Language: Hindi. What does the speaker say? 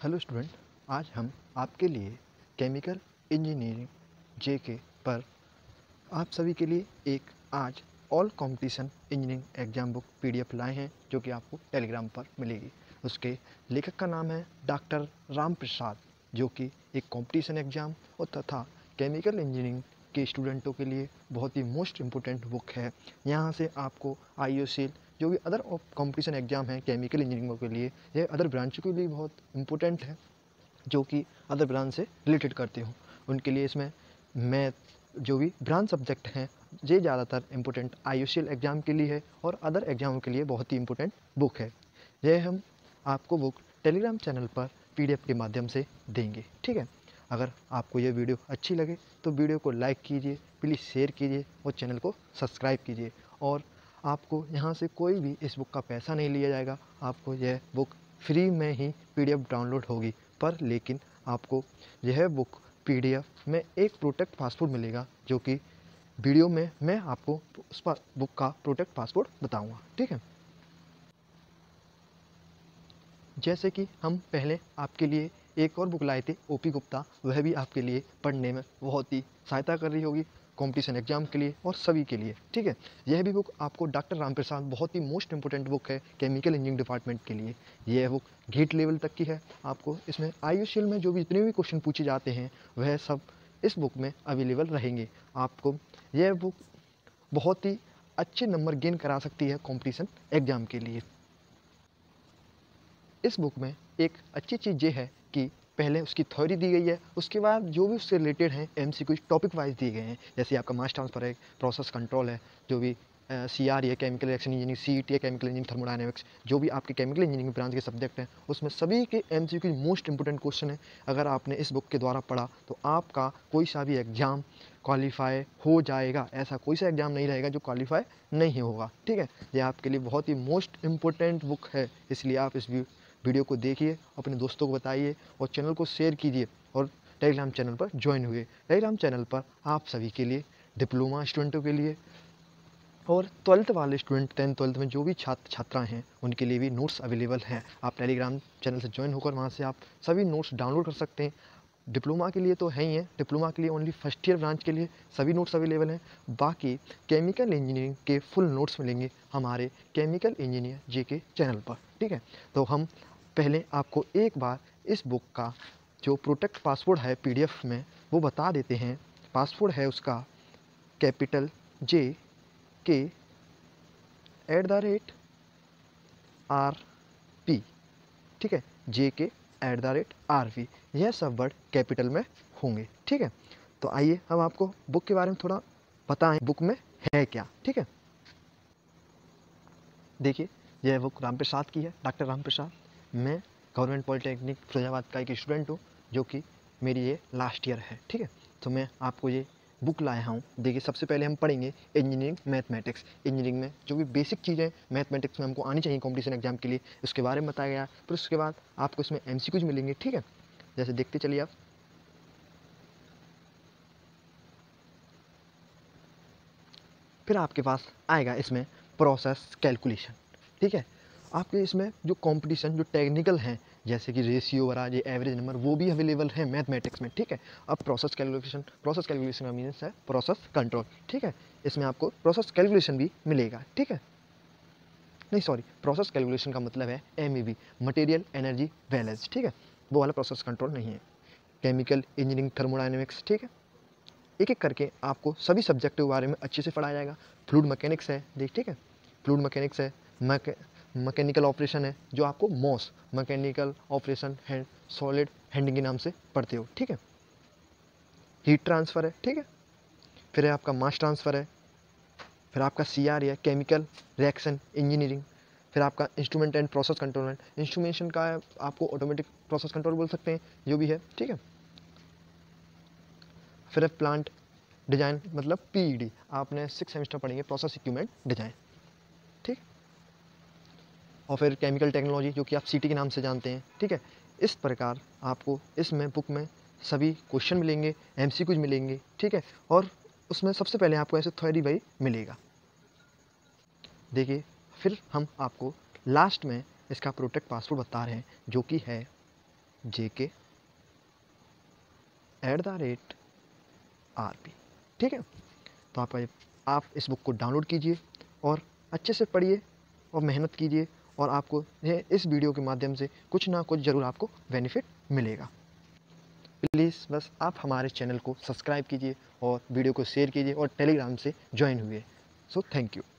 हेलो स्टूडेंट, आज हम आपके लिए केमिकल इंजीनियरिंग जेके पर आप सभी के लिए एक आज all competition engineering exam book PDF लाए हैं जो कि आपको टेलीग्राम पर मिलेगी। उसके लेखक का नाम है डॉक्टर राम प्रसाद, जो कि एक कंपटीशन एग्ज़ाम और तथा केमिकल इंजीनियरिंग के स्टूडेंटों के लिए बहुत ही मोस्ट इम्पोर्टेंट बुक है। यहाँ से आपको IUCAL जो भी अदर कंपटीशन एग्ज़ाम है केमिकल इंजीनियरिंग के लिए, यह अदर ब्रांचों के लिए बहुत इम्पोर्टेंट है जो कि अदर ब्रांच से रिलेटेड करते हो। उनके लिए इसमें मैथ जो भी ब्रांच सब्जेक्ट हैं ये ज़्यादातर इम्पोर्टेंट IUCAL एग्ज़ाम के लिए है और अदर एग्ज़ामों के लिए बहुत ही इम्पोर्टेंट बुक है। यह हम आपको बुक टेलीग्राम चैनल पर PDF के माध्यम से देंगे, ठीक है। अगर आपको ये वीडियो अच्छी लगे तो वीडियो को लाइक कीजिए, प्लीज़ शेयर कीजिए और चैनल को सब्सक्राइब कीजिए। और आपको यहाँ से कोई भी इस बुक का पैसा नहीं लिया जाएगा, आपको यह बुक फ्री में ही PDF डाउनलोड होगी। पर लेकिन आपको यह बुक PDF में एक प्रोटेक्ट पासपोर्ट मिलेगा, जो कि वीडियो में मैं आपको उस बुक का प्रोटेक्ट पासपोर्ट बताऊंगा, ठीक है। जैसे कि हम पहले आपके लिए एक और बुक लाए थे OP गुप्ता, वह भी आपके लिए पढ़ने में बहुत ही सहायता कर रही होगी कंपटीशन एग्जाम के लिए और सभी के लिए, ठीक है। यह भी बुक आपको डॉक्टर राम प्रसाद, बहुत ही मोस्ट इंपोर्टेंट बुक है केमिकल इंजीनियरिंग डिपार्टमेंट के लिए। यह बुक गेट लेवल तक की है। आपको इसमें IUCAL में जो भी जितने भी क्वेश्चन पूछे जाते हैं वह सब इस बुक में अवेलेबल रहेंगे। आपको यह बुक बहुत ही अच्छे नंबर गेन करा सकती है कॉम्पिटिशन एग्जाम के लिए। इस बुक में एक अच्छी चीज़ ये है कि पहले उसकी थ्योरी दी गई है, उसके बाद जो भी उससे रिलेटेड हैं MCQ टॉपिक वाइज दिए गए हैं। जैसे आपका मास ट्रांसफ़र है, प्रोसेस कंट्रोल है, जो भी CRE है केमिकल रिएक्शन इंजीनियरिंग, CET है केमिकल इंजीनियरिंग थर्मोडायनेमिक्स, जो भी आपके केमिकल इंजीनियरिंग ब्रांच के सब्जेक्ट हैं उसमें सभी के MCQ मोस्ट इंपोर्टेंट क्वेश्चन है। अगर आपने इस बुक के द्वारा पढ़ा तो आपका कोई सा भी एग्जाम क्वालिफाई हो जाएगा। ऐसा कोई सा एग्जाम नहीं रहेगा जो क्वालिफाई नहीं होगा, ठीक है। ये आपके लिए बहुत ही मोस्ट इम्पोर्टेंट बुक है, इसलिए आप इस वीडियो को देखिए, अपने दोस्तों को बताइए और चैनल को शेयर कीजिए और टेलीग्राम चैनल पर ज्वाइन हुए। टेलीग्राम चैनल पर आप सभी के लिए, डिप्लोमा स्टूडेंटों के लिए और 12th वाले स्टूडेंट, 10th 12th में जो भी छात्र छात्राएँ हैं उनके लिए भी नोट्स अवेलेबल हैं। आप टेलीग्राम चैनल से ज्वाइन होकर वहाँ से आप सभी नोट्स डाउनलोड कर सकते हैं। डिप्लोमा के लिए तो है ही है, डिप्लोमा के लिए ओनली फर्स्ट ईयर ब्रांच के लिए सभी नोट्स अवेलेबल हैं। बाकी केमिकल इंजीनियरिंग के फुल नोट्स मिलेंगे हमारे केमिकल इंजीनियर जेके चैनल पर, ठीक है। तो हम पहले आपको एक बार इस बुक का जो प्रोटेक्ट पासवर्ड है PDF में वो बता देते हैं। पासवर्ड है उसका कैपिटल JK @RP, ठीक है। JK @RP, यह सब वर्ड कैपिटल में होंगे, ठीक है। तो आइए हम आपको बुक के बारे में थोड़ा बताएं, बुक में है क्या, ठीक है। देखिए, यह बुक राम प्रसाद की है, डॉक्टर राम प्रसाद। मैं गवर्नमेंट पॉलिटेक्निक फिरोजाबाद का एक स्टूडेंट हूँ, जो कि मेरी ये लास्ट ईयर है, ठीक है। तो मैं आपको ये बुक लाया हूँ। देखिए, सबसे पहले हम पढ़ेंगे इंजीनियरिंग मैथमेटिक्स। इंजीनियरिंग में जो भी बेसिक चीज़ें मैथमेटिक्स में हमको आनी चाहिए कॉम्पिटिशन एग्जाम के लिए, उसके बारे में बताया गया। फिर उसके बाद आपको इसमें MCQs मिलेंगे, ठीक है। जैसे देखते चलिए आप। फिर आपके पास आएगा इसमें प्रोसेस कैलकुलेशन, ठीक है। आपके इसमें जो कंपटीशन जो टेक्निकल हैं, जैसे कि रेशियो वगैरह, ये एवरेज नंबर, वो भी अवेलेबल है मैथमेटिक्स में, ठीक है। अब प्रोसेस कैलकुलेशन का मीन्स है प्रोसेस कंट्रोल, ठीक है। इसमें आपको प्रोसेस कैलकुलेशन भी मिलेगा, ठीक है। नहीं सॉरी, प्रोसेस कैलकुलेशन का मतलब है MEB, मटेरियल एनर्जी बैलेंस, ठीक है। वो वाला प्रोसेस कंट्रोल नहीं है। केमिकल इंजीनियरिंग थर्मोडायनेमिक्स, ठीक है। एक एक करके आपको सभी सब्जेक्ट के बारे में अच्छे से पढ़ाया जाएगा। फ्लूइड मैकेनिक्स है, देख, ठीक है। फ्लूइड मैकेनिक्स है, मैकेनिकल ऑपरेशन है, जो आपको मॉस mechanical operation and solid handling के नाम से पढ़ते हो, ठीक है। हीट ट्रांसफ़र है, ठीक है। फिर है आपका मास ट्रांसफ़र है। फिर आपका CRE है, केमिकल रिएक्शन इंजीनियरिंग। फिर आपका instrument and process control, instrumentation का है, आपको ऑटोमेटिक प्रोसेस कंट्रोल बोल सकते हैं, जो भी है, ठीक है। फिर है प्लांट डिज़ाइन, मतलब PED, आपने 6 सेमेस्टर पढ़ेंगे प्रोसेस इक्विपमेंट डिज़ाइन, ठीक। और फिर केमिकल टेक्नोलॉजी, जो कि आप CT के नाम से जानते हैं, ठीक है। इस प्रकार आपको इसमें बुक में सभी क्वेश्चन मिलेंगे, MCQs मिलेंगे, ठीक है। और उसमें सबसे पहले आपको ऐसे थ्योरी वाई मिलेगा। देखिए, फिर हम आपको लास्ट में इसका प्रोटेक्ट पासवर्ड बता रहे हैं, जो कि है JK@RP। ठीक है, तो आप इस बुक को डाउनलोड कीजिए और अच्छे से पढ़िए और मेहनत कीजिए, और आपको इस वीडियो के माध्यम से कुछ ना कुछ ज़रूर आपको बेनिफिट मिलेगा। प्लीज़ बस आप हमारे चैनल को सब्सक्राइब कीजिए और वीडियो को शेयर कीजिए और टेलीग्राम से ज्वाइन हुए। So thank you.